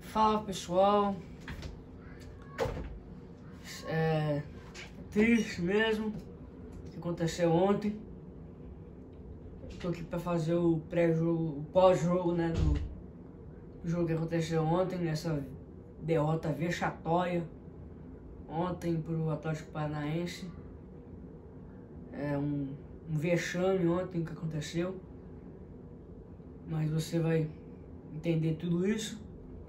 Fala pessoal, triste mesmo o que aconteceu ontem. Tô aqui para fazer o pré-jogo, o pós-jogo, né, do jogo que aconteceu ontem, essa derrota vexatória ontem pro Atlético Paranaense. Um vexame ontem que aconteceu, mas você vai entender tudo isso.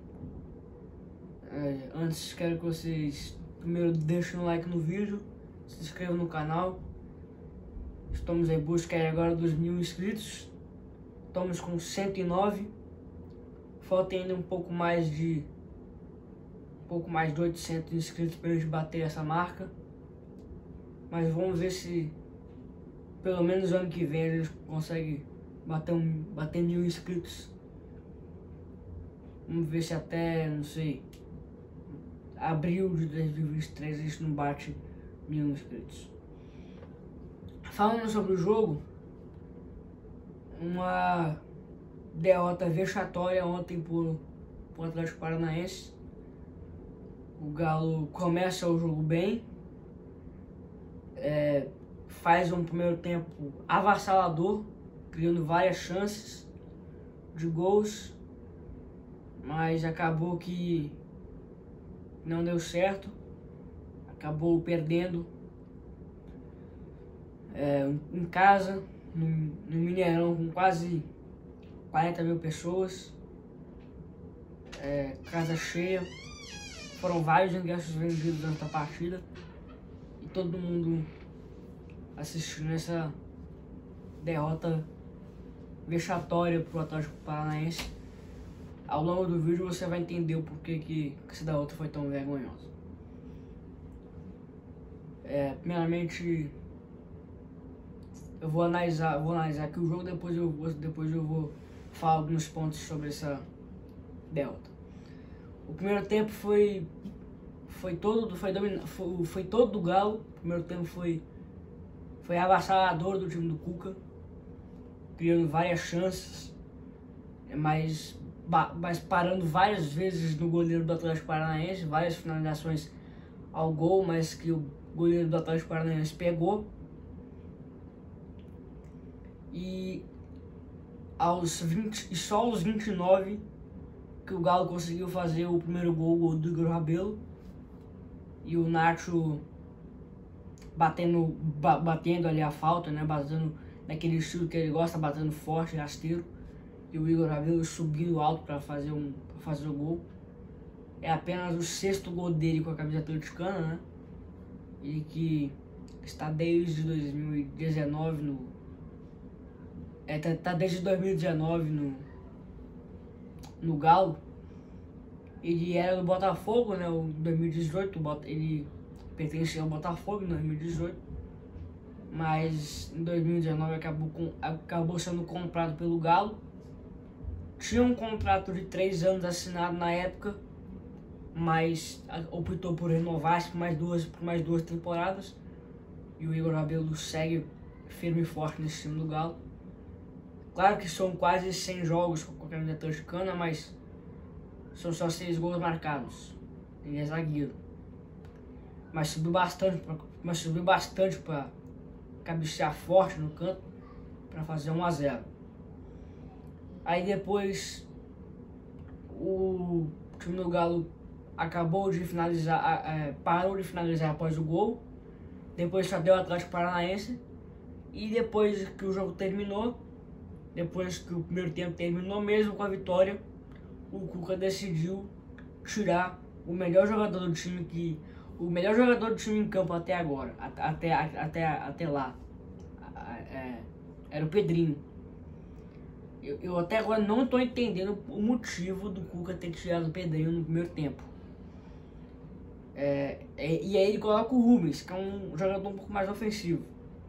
Antes, quero que vocês primeiro deixem um like no vídeo, se inscrevam no canal. Estamos em busca agora dos 1000 inscritos. Estamos com 109. Falta ainda um pouco mais de 800 inscritos para a gente bater essa marca. Mas vamos ver se pelo menos ano que vem a gente consegue bater 1000 inscritos. Vamos ver se até, não sei, abril de 2023 a gente não bate 1000 inscritos. Falando sobre o jogo, uma derrota vexatória ontem pro Atlético Paranaense. O Galo começa o jogo bem, faz um primeiro tempo avassalador, criando várias chances de gols, mas acabou que não deu certo, acabou perdendo em casa, no Mineirão, com quase 40 mil pessoas, casa cheia. Foram vários ingressos vendidos durante a partida e todo mundo assistindo essa derrota vexatória para o Atlético Paranaense. Ao longo do vídeo você vai entender o porquê que essa derrota foi tão vergonhosa. Primeiramente, eu vou analisar aqui o jogo, depois eu vou falar alguns pontos sobre essa derrota. O primeiro tempo foi todo do Galo. O primeiro tempo foi avassalador do time do Cuca, criando várias chances, mas parando várias vezes no goleiro do Atlético Paranaense, várias finalizações ao gol, mas que o goleiro do Atlético Paranaense pegou. E só aos 29 que o Galo conseguiu fazer o primeiro gol do Igor Rabelo, e o Nacho batendo ali a falta, né, batendo naquele estilo que ele gosta, batendo forte, rasteiro, e o Igor Rabelo subindo alto para fazer o gol. É apenas o 6º gol dele com a camisa atleticana, né? E que está desde 2019 tá desde 2019 no Galo. Ele era do Botafogo, né? O 2018, ele pertencia ao Botafogo em 2018, mas em 2019 acabou sendo comprado pelo Galo. Tinha um contrato de 3 anos assinado na época, mas optou por renovar por mais duas temporadas. E o Igor Rabelo segue firme e forte nesse time do Galo. Claro que são quase 100 jogos com a camisa atleticana, mas são só 6 gols marcados. Ele é zagueiro, mas subiu bastante para cabecear forte no canto para fazer 1-0. Aí depois o time do Galo acabou de finalizar, parou de finalizar após o gol. Depois só deu o Atlético Paranaense. E depois que o jogo terminou, depois que o primeiro tempo terminou, mesmo com a vitória, o Cuca decidiu tirar o melhor jogador do time em campo até agora, até lá, era o Pedrinho. Eu até agora não estou entendendo o motivo do Cuca ter tirado o Pedrinho no primeiro tempo. E aí ele coloca o Rubens, que é um jogador um pouco mais ofensivo.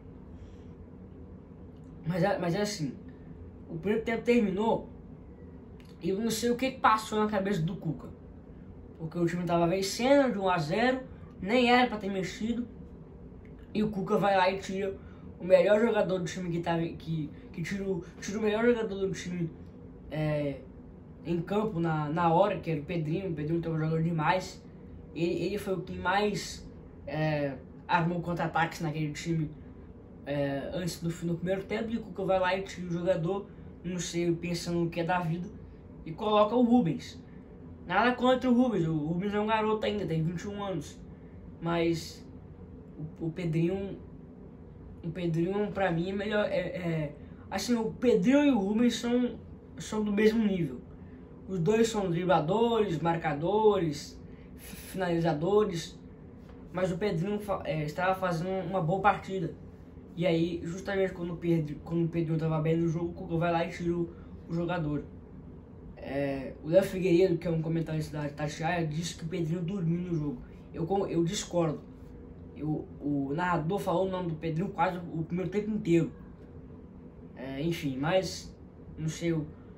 Mas é assim, o primeiro tempo terminou e eu não sei o que passou na cabeça do Cuca, porque o time estava vencendo de 1-0, nem era para ter mexido, e o Cuca vai lá e tira o melhor jogador do time que tira o melhor jogador do time em campo na hora, que era o Pedrinho estava jogando demais. Ele foi o que mais armou contra-ataques naquele time antes no primeiro tempo, e o Cuca vai lá e tira o jogador, não sei, pensando no que é da vida, e coloca o Rubens. Nada contra o Rubens é um garoto ainda, tem 21 anos, mas o Pedrinho pra mim é melhor, assim, o Pedrinho e o Rubens são do mesmo nível. Os dois são dribladores, marcadores, finalizadores, mas o Pedrinho estava fazendo uma boa partida. E aí, justamente quando o Pedrinho estava bem no jogo, o Cuca vai lá e tira o jogador. O Léo Figueiredo, que é um comentarista da Itatiaia, disse que o Pedrinho dormiu no jogo. Eu discordo. O narrador falou o nome do Pedrinho quase o primeiro tempo inteiro. Enfim, mas não sei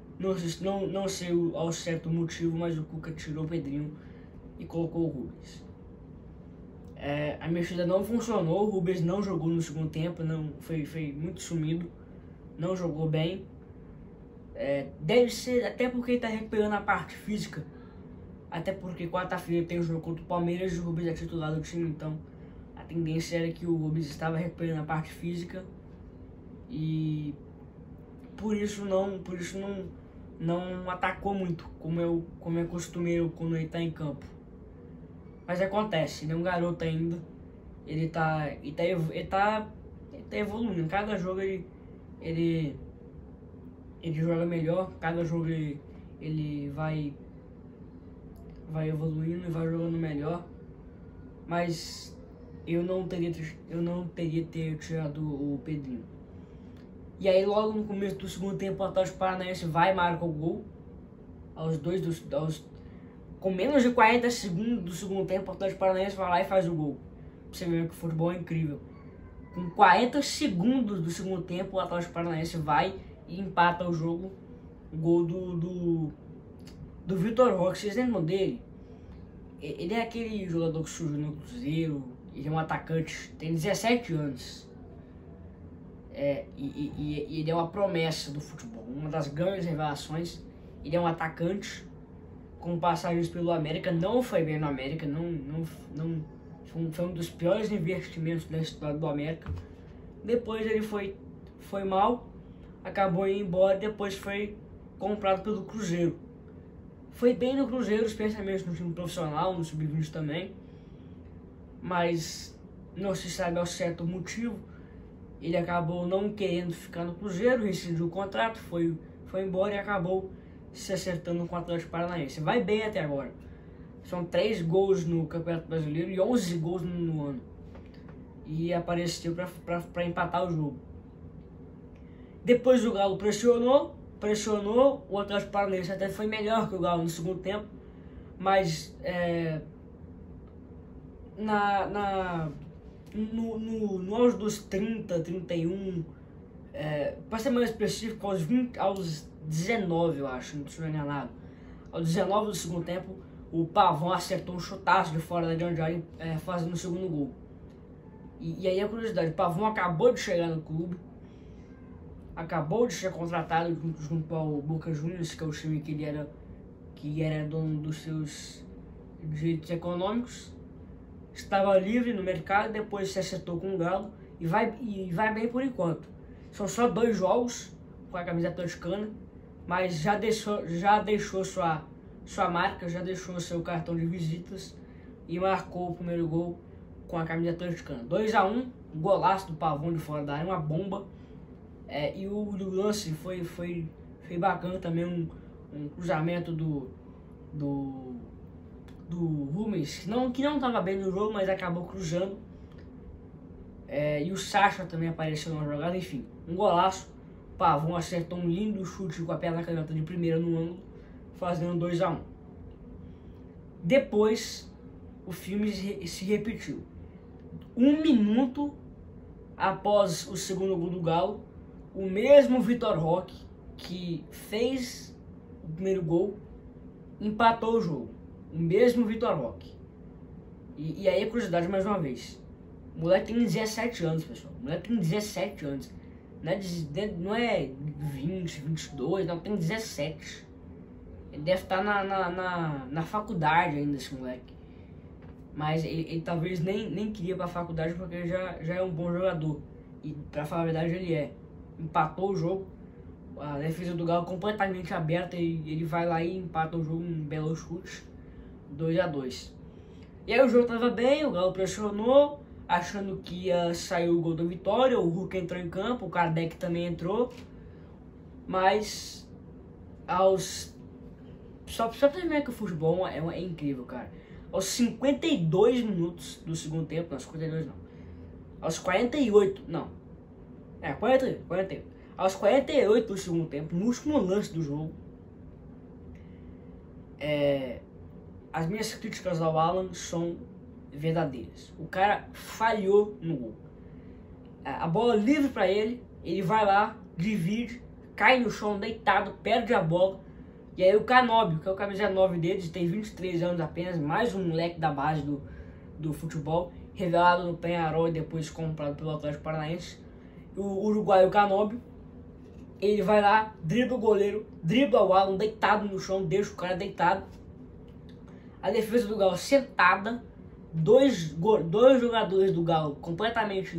ao certo motivo, mas o Cuca tirou o Pedrinho e colocou o Rubens. A mexida não funcionou, o Rubens não jogou no segundo tempo, não foi muito sumido, não jogou bem. Deve ser até porque ele está recuperando a parte física, até porque quarta-feira tem o jogo contra o Palmeiras e o Rubens é titular do time, então a tendência era que o Rubens estava recuperando a parte física e por isso não atacou muito, como é costumeiro quando ele está em campo. Mas acontece, ele é um garoto ainda, ele tá evoluindo. Cada jogo ele joga melhor, cada jogo ele vai evoluindo e vai jogando melhor. Mas eu não teria tirado o Pedrinho. E aí logo no começo do segundo tempo o Atlético Paranaense vai e marca o gol. Com menos de 40 segundos do segundo tempo, o Atlético Paranaense vai lá e faz o gol. Você vê que o futebol é incrível. Com 40 segundos do segundo tempo, o Atlético Paranaense vai e empata o jogo. O gol do Vitor Roque. Vocês lembram dele? Ele é aquele jogador que surgiu no Cruzeiro. Ele é um atacante, tem 17 anos. E ele é uma promessa do futebol. Uma das grandes revelações. Ele é um atacante com passagens pelo América, não foi bem no América, foi um dos piores investimentos da história do América. Depois ele foi mal, acabou indo embora, depois foi comprado pelo Cruzeiro. Foi bem no Cruzeiro, especialmente no time profissional, no Sub-20 também, mas não se sabe ao certo motivo. Ele acabou não querendo ficar no Cruzeiro, rescindiu o contrato, foi embora e acabou se acertando com o Atlético Paranaense. Vai bem até agora. São 3 gols no Campeonato Brasileiro e 11 gols no ano. E apareceu para empatar o jogo. Depois o Galo pressionou. O Atlético Paranaense até foi melhor que o Galo no segundo tempo. Mas no auge dos 30, 31, para ser mais específico, aos 19, eu acho, não estou enganado. Aos 19 do segundo tempo, o Pavão acertou um chutaço de fora da grande área, fazendo o segundo gol. E aí a curiosidade, o Pavão acabou de chegar no clube, acabou de ser contratado junto ao Boca Juniors, que é o time que era dono dos seus direitos econômicos. Estava livre no mercado, depois se acertou com o Galo e vai bem por enquanto. São só 2 jogos com a camisa atleticana, mas já deixou sua marca, já deixou seu cartão de visitas e marcou o primeiro gol com a camisa atleticana. 2-1, golaço do Pavão de fora da área, uma bomba. E o lance foi bacana também, um cruzamento do Rubens, que não estava bem no jogo, mas acabou cruzando. E o Sacha também apareceu na jogada, enfim, um golaço. Pavão acertou um lindo chute com a perna canhota de primeira no ângulo, fazendo 2-1. Depois, o filme se repetiu. 1 minuto após o segundo gol do Galo, o mesmo Vitor Roque, que fez o primeiro gol, empatou o jogo. O mesmo Vitor Roque. E aí a curiosidade mais uma vez. O moleque tem 17 anos, pessoal. O moleque tem 17 anos. Não é 20, 22, não, tem 17. Ele deve estar na faculdade ainda, esse moleque. Mas ele talvez nem queria ir pra faculdade porque ele já é um bom jogador. E pra falar a verdade ele é. Empatou o jogo. A defesa do Galo completamente aberta e ele vai lá e empata o jogo em belo chute. 2-2. E aí o jogo tava bem, o Galo pressionou, achando que ia sair o gol da vitória. O Hulk entrou em campo, o Kardec também entrou. Mas só pra você ver que o futebol é incrível, cara. Aos 52 minutos do segundo tempo, não, 52 não. Aos 48, não. 48. Aos 48 do segundo tempo, no último lance do jogo, as minhas críticas ao Alan são verdadeiras. O cara falhou no gol. A bola livre pra ele, ele vai lá, divide, cai no chão deitado, perde a bola. E aí o Canóbio, que é o camisa 9 deles, tem 23 anos apenas, mais um moleque da base do futebol, revelado no Peñarol e depois comprado pelo Atlético Paranaense. O uruguaio Canóbio, ele vai lá, dribla o goleiro, dribla o Alan deitado no chão, deixa o cara deitado. A defesa do Galo sentada, dois jogadores do Galo completamente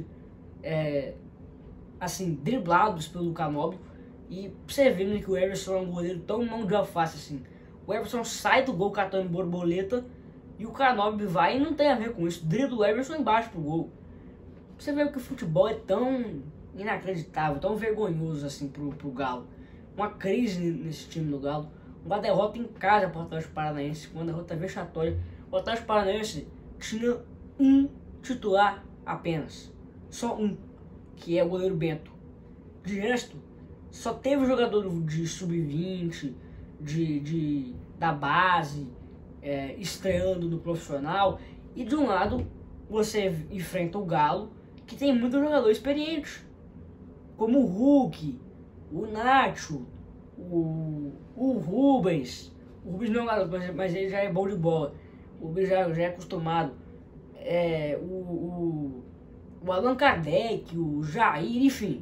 assim, driblados pelo Canóbio. E você vendo que o Everson é um goleiro tão mão de alface assim. O Everson sai do gol catando borboleta e o Canóbio vai e não tem a ver com isso. Dribla o Everson embaixo pro gol. Você vê que o futebol é tão inacreditável, tão vergonhoso assim pro Galo. Uma crise nesse time do Galo. Uma derrota em casa para o Atlético Paranaense, uma derrota vexatória. O Atlético Paranaense tinha um titular apenas. Só um, que é o goleiro Bento. De resto, só teve jogador de sub-20, da base, estreando no profissional. E de um lado, você enfrenta o Galo, que tem muito jogador experiente. Como o Hulk, o Nacho, o Rubens. O Rubens não é um garoto, mas ele já é bom de bola. O Rubens já é acostumado. O Allan Kardec, o Jair, enfim.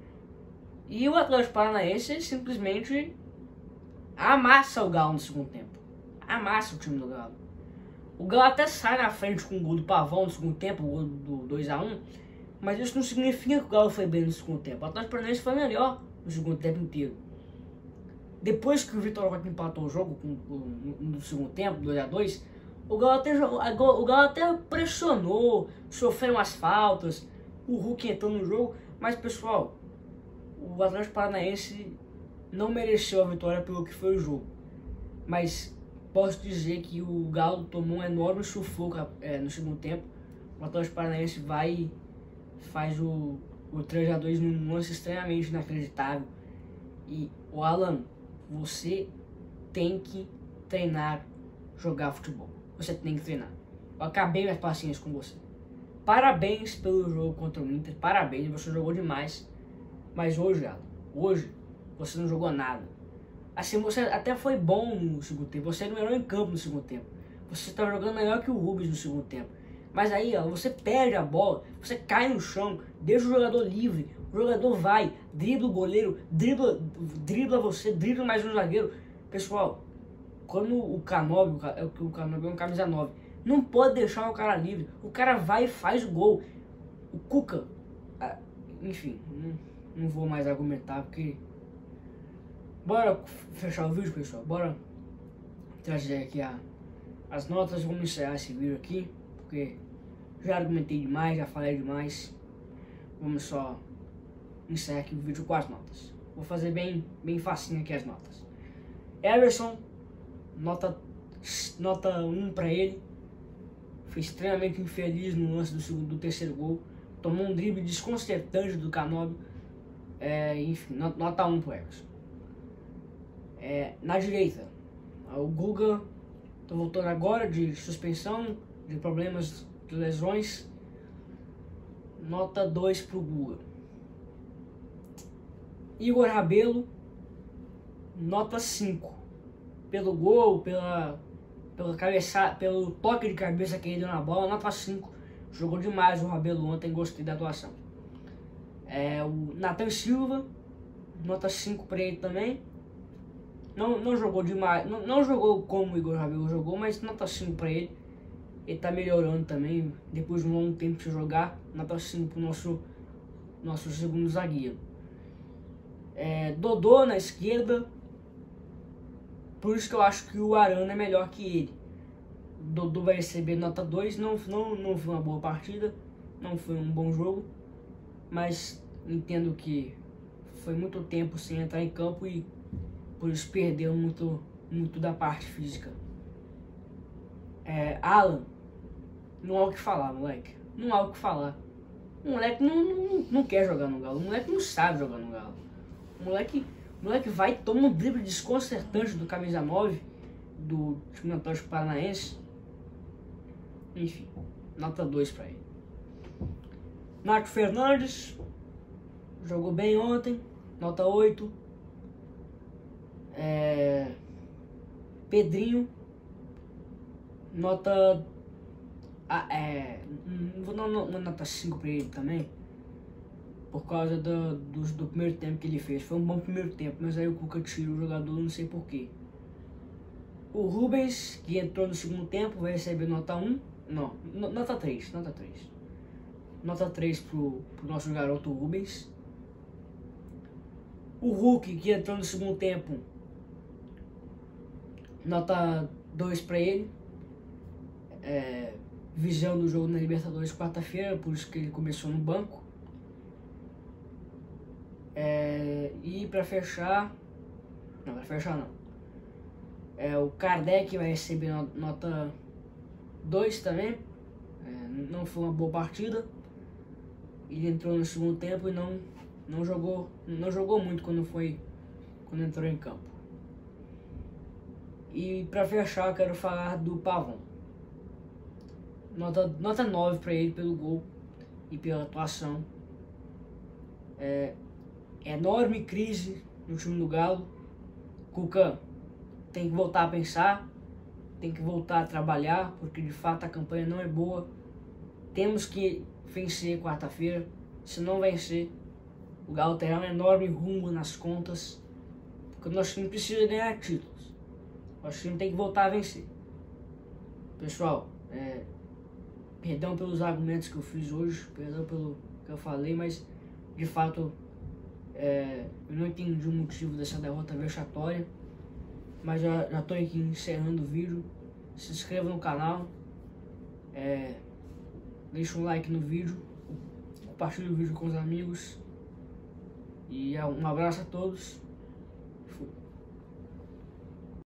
E o Atlético Paranaense simplesmente amassa o Galo no segundo tempo. Amassa o time do Galo. O Galo até sai na frente com o gol do Pavão no segundo tempo, o gol do 2-1. Mas isso não significa que o Galo foi bem no segundo tempo. O Atlético Paranaense foi melhor no segundo tempo inteiro. Depois que o Vitor Roque empatou o jogo no segundo tempo, 2-2, o Galo até pressionou, sofreu umas faltas, o Hulk entrou no jogo, mas pessoal, o Atlético Paranaense não mereceu a vitória pelo que foi o jogo. Mas posso dizer que o Galo tomou um enorme sufoco no segundo tempo. O Atlético Paranaense vai e faz o 3-2 num lance extremamente inacreditável. E o Alan, você tem que treinar jogar futebol. Você tem que treinar. Eu acabei minhas paciências com você. Parabéns pelo jogo contra o Inter. Parabéns, você jogou demais. Mas hoje, Alan, hoje você não jogou nada. Assim, você até foi bom no segundo tempo. Você melhorou em campo no segundo tempo. Você está jogando melhor que o Rubens no segundo tempo. Mas aí, ó, você perde a bola, você cai no chão, deixa o jogador livre. O jogador vai, dribla o goleiro, dribla você, dribla mais um zagueiro. Pessoal, quando o Canóbio é um camisa 9, não pode deixar o cara livre. O cara vai e faz o gol. O Cuca, enfim, não vou mais argumentar porque... Bora fechar o vídeo, pessoal. Bora trazer aqui as notas. Vamos encerrar esse vídeo aqui, porque já argumentei demais, já falei demais. Vamos só encerrar aqui o vídeo com as notas. Vou fazer bem facinho aqui as notas. Everson, nota 1 pra ele. Foi extremamente infeliz no lance do terceiro gol. Tomou um drible desconcertante do Canóbio. Enfim, nota 1 pro Everson. Na direita, o Guga tá voltando agora de suspensão, de problemas de lesões. Nota 2 pro Guga. Igor Rabelo, nota 5. Pelo gol, pelo toque de cabeça que ele deu na bola, nota 5. Jogou demais o Rabelo ontem, gostei da atuação. O Nathan Silva, nota 5 para ele também. não jogou demais, não jogou como o Igor Rabelo jogou, mas nota 5 pra ele. Ele tá melhorando também, depois de um longo tempo de jogar, nota 5 pro nosso segundo zagueiro. Dodô na esquerda, por isso que eu acho que o Arana é melhor que ele. Dodô vai receber nota 2, não foi uma boa partida, não foi um bom jogo, mas entendo que foi muito tempo sem entrar em campo e por isso perdeu muito da parte física. Alan, não há o que falar, moleque. Não há o que falar. O moleque não quer jogar no Galo. O moleque não sabe jogar no Galo. O moleque vai e toma um drible desconcertante do camisa 9 do time Atlético Paranaense. Enfim, nota 2 pra ele. Nacho Fernandes jogou bem ontem, nota 8. Pedrinho, nota... vou dar uma nota 5 pra ele também, por causa do primeiro tempo que ele fez. Foi um bom primeiro tempo, mas aí o Cuca tirou o jogador, não sei porquê. O Rubens, que entrou no segundo tempo, vai receber nota 1. Não, nota 3. Nota 3 pro nosso garoto Rubens. O Hulk, que entrou no segundo tempo, nota 2 pra ele. Visão do jogo na Libertadores quarta-feira, por isso que ele começou no banco. E pra fechar... Não, pra fechar não. O Kardec vai receber nota 2 também. Não foi uma boa partida. Ele entrou no segundo tempo e não jogou muito quando entrou em campo. E pra fechar, eu quero falar do Pavão. Nota 9 pra ele pelo gol e pela atuação. Enorme crise no time do Galo. Cuca tem que voltar a pensar, tem que voltar a trabalhar, porque de fato a campanha não é boa. Temos que vencer quarta-feira. Se não vencer, o Galo terá um enorme rumbo nas contas, porque o nosso time precisa ganhar títulos. O nosso time tem que voltar a vencer. Pessoal, perdão pelos argumentos que eu fiz hoje, perdão pelo que eu falei, mas de fato eu não entendi o motivo dessa derrota vexatória. Mas já estou aqui encerrando o vídeo. Se inscreva no canal, deixa um like no vídeo, compartilhe o vídeo com os amigos e um abraço a todos.